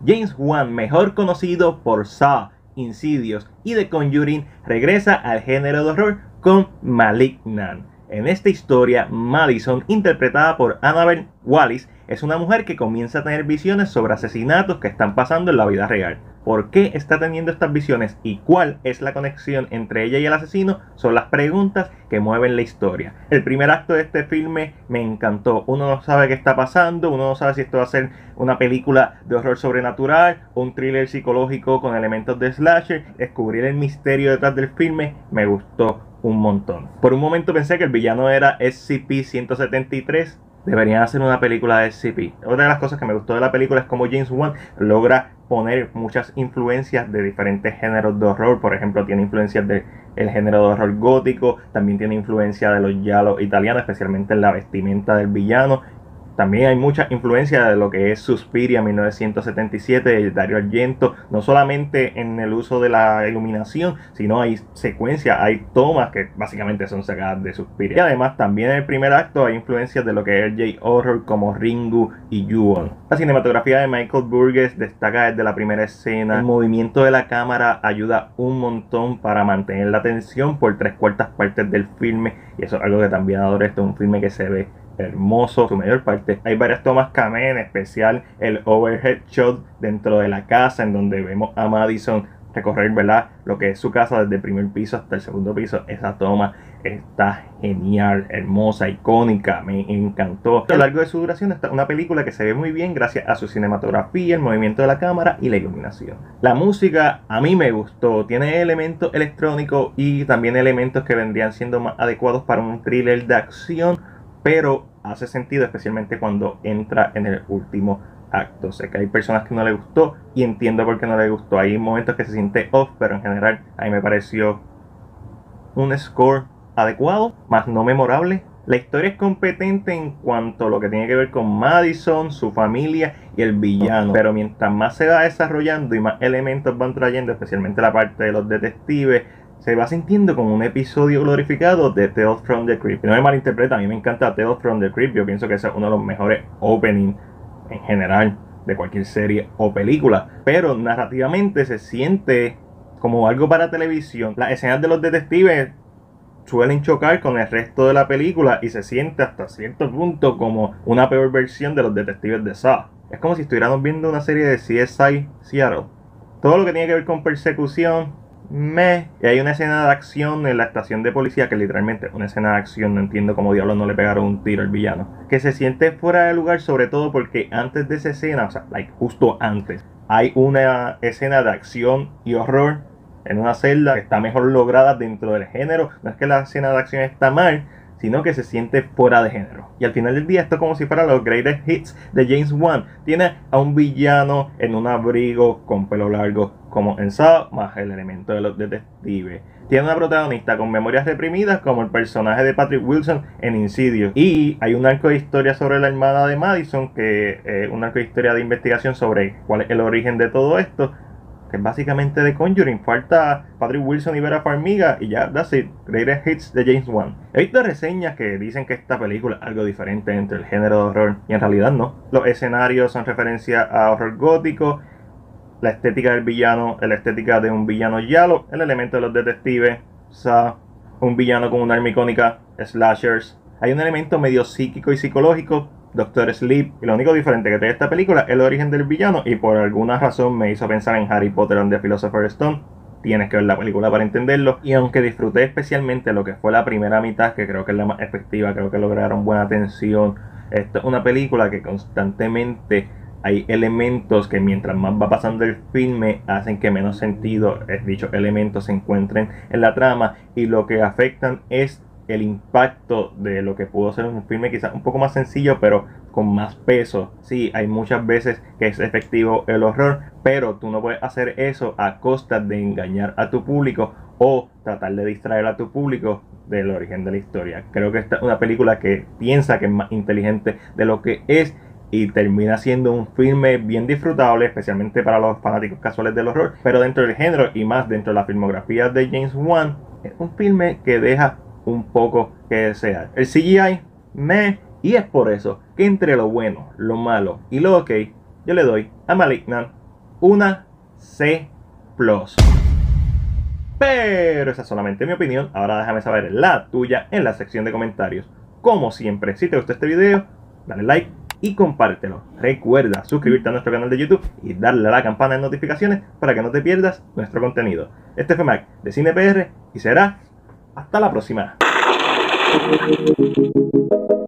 James Wan, mejor conocido por Saw, Insidious y The Conjuring, regresa al género de horror con Malignant. En esta historia, Madison, interpretada por Annabelle Wallis, es una mujer que comienza a tener visiones sobre asesinatos que están pasando en la vida real. ¿Por qué está teniendo estas visiones y cuál es la conexión entre ella y el asesino? Son las preguntas que mueven la historia. El primer acto de este filme me encantó. Uno no sabe qué está pasando, uno no sabe si esto va a ser una película de horror sobrenatural o un thriller psicológico con elementos de slasher. Descubrir el misterio detrás del filme me gustó un montón. Por un momento pensé que el villano era SCP-173. Deberían hacer una película de SCP. Otra de las cosas que me gustó de la película es cómo James Wan logra poner muchas influencias de diferentes géneros de horror. Por ejemplo, tiene influencias del género de horror gótico, también tiene influencia de los giallo italianos, especialmente en la vestimenta del villano. También hay mucha influencia de lo que es Suspiria 1977 de Dario Argento, no solamente en el uso de la iluminación, sino hay secuencias, hay tomas que básicamente son sacadas de Suspiria. Y además también en el primer acto hay influencias de lo que es el J-Horror como Ringu y Ju-On. La cinematografía de Michael Burgess destaca desde la primera escena. El movimiento de la cámara ayuda un montón para mantener la atención por 3/4 partes del filme, y eso es algo que también adoro. Esto es un filme que se ve hermoso, su mayor parte. Hay varias tomas cameo, en especial el overhead shot dentro de la casa, en donde vemos a Madison recorrer, ¿verdad?, lo que es su casa desde el primer piso hasta el segundo piso. Esa toma está genial, hermosa, icónica, me encantó. A lo largo de su duración está una película que se ve muy bien gracias a su cinematografía, el movimiento de la cámara y la iluminación. La música a mí me gustó, tiene elementos electrónicos y también elementos que vendrían siendo más adecuados para un thriller de acción, pero hace sentido especialmente cuando entra en el último acto. Sé que hay personas que no les gustó y entiendo por qué no les gustó. Hay momentos que se siente off, pero en general a mí me pareció un score adecuado, más no memorable. La historia es competente en cuanto a lo que tiene que ver con Madison, su familia y el villano, pero mientras más se va desarrollando y más elementos van trayendo, especialmente la parte de los detectives, se va sintiendo como un episodio glorificado de Tales from the Crypt. No me malinterpreta, a mí me encanta Tales from the Crypt. Yo pienso que ese es uno de los mejores openings en general de cualquier serie o película, pero narrativamente se siente como algo para televisión. Las escenas de los detectives suelen chocar con el resto de la película y se siente hasta cierto punto como una peor versión de los detectives de Saw. Es como si estuviéramos viendo una serie de CSI Seattle. Todo lo que tiene que ver con persecución, y hay una escena de acción en la estación de policía que literalmente es una escena de acción. No entiendo cómo diablos no le pegaron un tiro al villano, que se siente fuera de lugar, sobre todo porque antes de esa escena, o sea, justo antes, hay una escena de acción y horror en una celda que está mejor lograda dentro del género. No es que la escena de acción está mal, sino que se siente fuera de género. Y al final del día esto es como si fuera los greatest hits de James Wan. Tiene a un villano en un abrigo con pelo largo como en Saw, más el elemento de los detectives. Tiene una protagonista con memorias reprimidas como el personaje de Patrick Wilson en Insidious. Y hay un arco de historia sobre la hermana de Madison, que es un arco de historia de investigación sobre cuál es el origen de todo esto, que es básicamente de Conjuring. Falta Patrick Wilson y Vera Farmiga y ya, that's it. Greatest hits de James Wan. He visto reseñas que dicen que esta película es algo diferente entre el género de horror, y en realidad no. Los escenarios son referencia a horror gótico, la estética del villano, la estética de un villano giallo, el elemento de los detectives, un villano con una arma icónica, slashers. Hay un elemento medio psíquico y psicológico, Doctor Sleep, y lo único diferente que tiene esta película es el origen del villano, y por alguna razón me hizo pensar en Harry Potter and the Philosopher's Stone. Tienes que ver la película para entenderlo. Y aunque disfruté especialmente lo que fue la primera mitad, que creo que es la más efectiva, creo que lograron buena tensión, esto es una película que constantemente hay elementos que mientras más va pasando el filme hacen que menos sentido dichos elementos se encuentren en la trama, y lo que afectan es el impacto de lo que pudo ser un filme quizás un poco más sencillo pero con más peso. Sí, hay muchas veces que es efectivo el horror, pero tú no puedes hacer eso a costa de engañar a tu público o tratar de distraer a tu público del origen de la historia. Creo que esta es una película que piensa que es más inteligente de lo que es, y termina siendo un filme bien disfrutable, especialmente para los fanáticos casuales del horror, pero dentro del género y más dentro de la filmografía de James Wan, es un filme que deja un poco que desear. El CGI, y es por eso que entre lo bueno, lo malo y lo ok, yo le doy a Malignant una C+. Pero esa es solamente mi opinión. Ahora déjame saber la tuya en la sección de comentarios. Como siempre, si te gustó este video, dale like y compártelo. Recuerda suscribirte a nuestro canal de YouTube y darle a la campana de notificaciones para que no te pierdas nuestro contenido. Este fue Mac de CinePR y será hasta la próxima.